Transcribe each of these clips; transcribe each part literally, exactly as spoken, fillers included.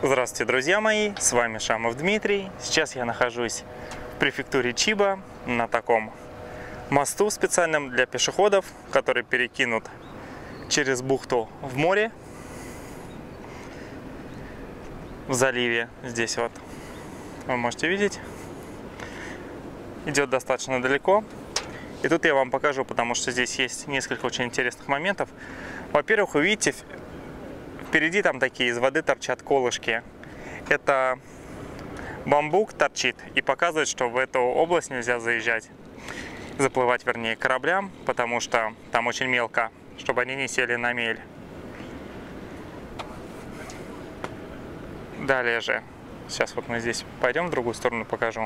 Здравствуйте, друзья мои, с вами Шамов Дмитрий. Сейчас я нахожусь в префектуре Чиба на таком мосту специальном для пешеходов, который перекинут через бухту в море, в заливе. Здесь вот вы можете видеть, идет достаточно далеко. И тут я вам покажу, потому что здесь есть несколько очень интересных моментов. Во-первых, вы видите, впереди там такие из воды торчат колышки. Это бамбук торчит и показывает, что в эту область нельзя заезжать, заплывать, вернее, кораблям, потому что там очень мелко, чтобы они не сели на мель. Далее же, сейчас вот мы здесь пойдем в другую сторону, покажу.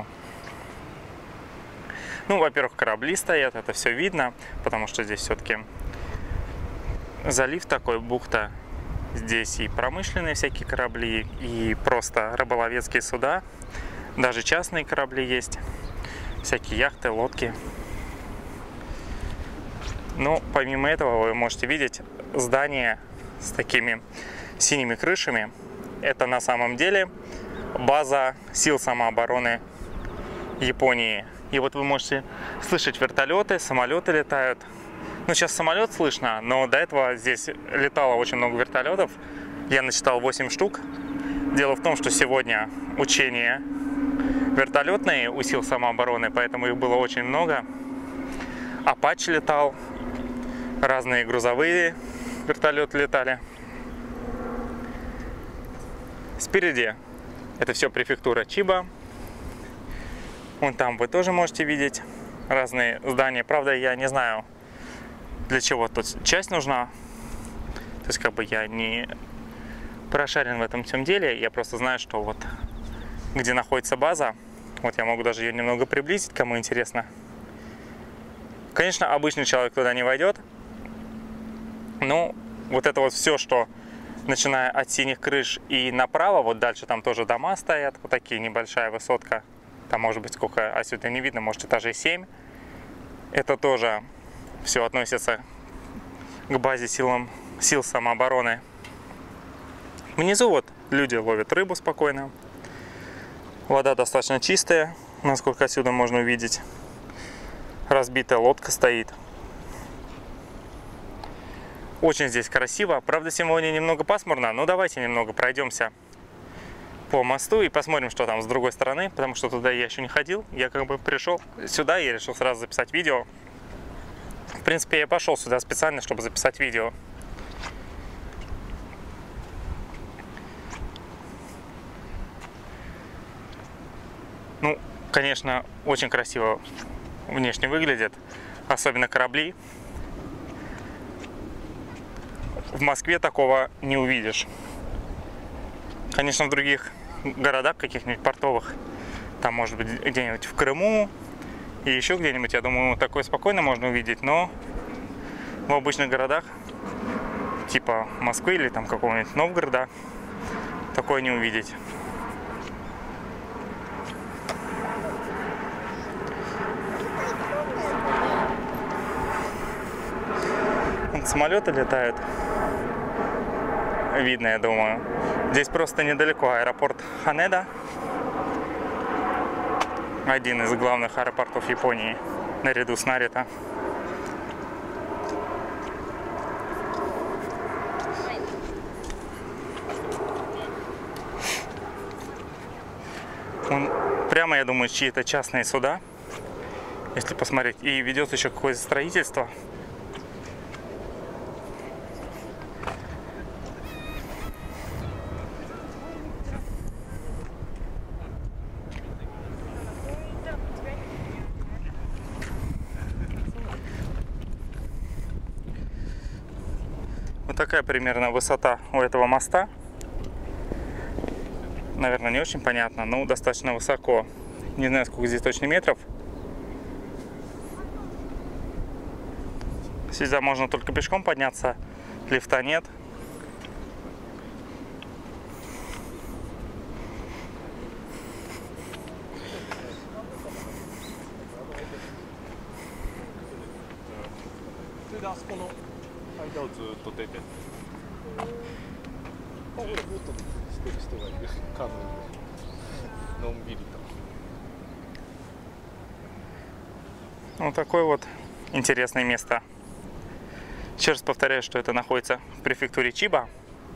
Ну, во-первых, корабли стоят, это все видно, потому что здесь все-таки залив такой, бухта. Здесь и промышленные всякие корабли, и просто рыболовецкие суда, даже частные корабли есть, всякие яхты, лодки. Но помимо этого вы можете видеть здание с такими синими крышами. Это на самом деле база сил самообороны Японии. И вот вы можете слышать вертолеты, самолеты летают. Ну, сейчас самолет слышно, но до этого здесь летало очень много вертолетов. Я насчитал восемь штук. Дело в том, что сегодня учения вертолетные у сил самообороны, поэтому их было очень много. Апачи летал, разные грузовые вертолеты летали. Спереди это все префектура Чиба. Вон там вы тоже можете видеть разные здания. Правда, я не знаю, для чего тут часть нужна. То есть, как бы я не прошарен в этом всем деле. Я просто знаю, что вот где находится база. Вот я могу даже ее немного приблизить, кому интересно. Конечно, обычный человек туда не войдет. Но вот это вот все, что начиная от синих крыш и направо, вот дальше там тоже дома стоят. Вот такие, небольшая высотка. Там может быть сколько, а сюда не видно, может этажей семь. Это тоже все относится к базе силам, сил самообороны. Внизу вот люди ловят рыбу спокойно. Вода достаточно чистая, насколько отсюда можно увидеть. Разбитая лодка стоит. Очень здесь красиво. Правда, сегодня немного пасмурно, но давайте немного пройдемся по мосту и посмотрим, что там с другой стороны, потому что туда я еще не ходил. Я как бы пришел сюда и решил сразу записать видео. В принципе, я пошел сюда специально, чтобы записать видео. Ну, конечно, очень красиво внешне выглядит, особенно корабли. В Москве такого не увидишь. Конечно, в других городах, каких-нибудь портовых, там, может быть, где-нибудь в Крыму и еще где-нибудь, я думаю, такое спокойно можно увидеть, но в обычных городах, типа Москвы или там какого-нибудь Новгорода, такое не увидеть. Вон самолеты летают. Видно, я думаю. Здесь просто недалеко аэропорт Ханеда. Один из главных аэропортов Японии, наряду с Нарита. Он прямо, я думаю, чьи-то частные суда, если посмотреть. И ведется еще какое-то строительство. Вот такая примерно высота у этого моста. Наверное, не очень понятно, но достаточно высоко. Не знаю, сколько здесь точно метров. Сюда можно только пешком подняться, лифта нет. Вот такое вот интересное место. Еще раз повторяю, что это находится в префектуре Чиба.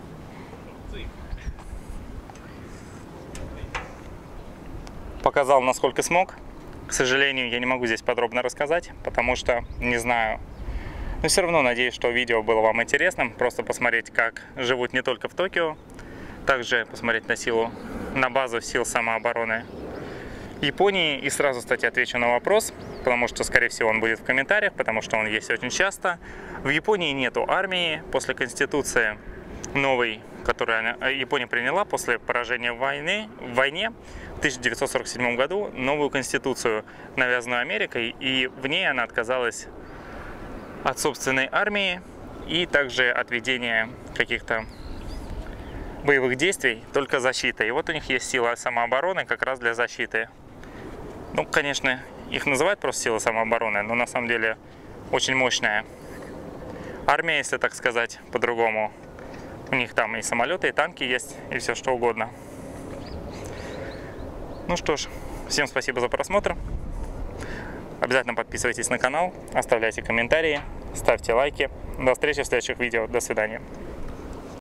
Показал, насколько смог. К сожалению, я не могу здесь подробно рассказать, потому что не знаю. Но все равно надеюсь, что видео было вам интересным. Просто посмотреть, как живут не только в Токио, также посмотреть на силу, на базу сил самообороны Японии. И сразу, кстати, отвечу на вопрос, потому что, скорее всего, он будет в комментариях, потому что он есть очень часто. В Японии нету армии. После конституции новой, которую Япония приняла после поражения войны, в войне в тысяча девятьсот сорок седьмом году, новую конституцию, навязанную Америкой, и в ней она отказалась от собственной армии и также от ведения каких-то боевых действий, только защита. И вот у них есть сила самообороны как раз для защиты. Ну, конечно, их называют просто сила самообороны, но на самом деле очень мощная армия, если так сказать по-другому. У них там и самолеты, и танки есть, и все что угодно. Ну что ж, всем спасибо за просмотр. Обязательно подписывайтесь на канал, оставляйте комментарии, ставьте лайки. До встречи в следующих видео. До свидания.